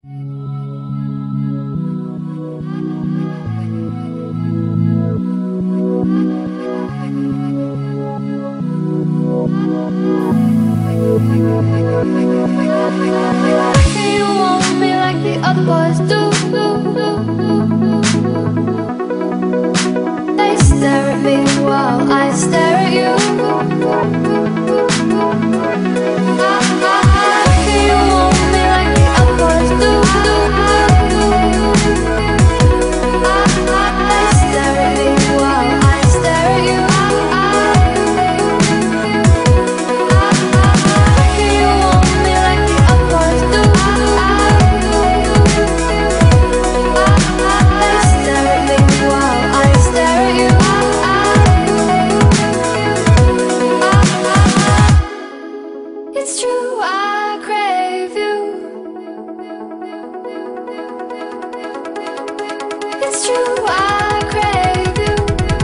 You want me like the other boys do. They stare at me while I stare at you. You want me like the other boys do. They stare at me while I stare at you. You want me like the other boys do. They stare at me while I stare at you. It's true, I crave you. It's true, I crave you.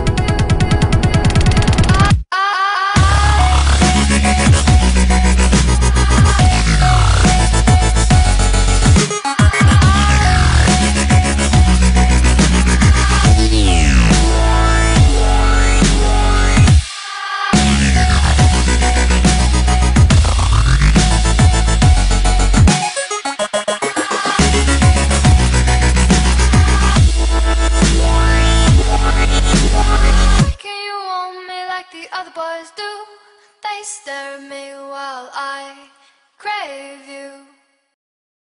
Can you want me like the other boys do? They stare at me while I crave you.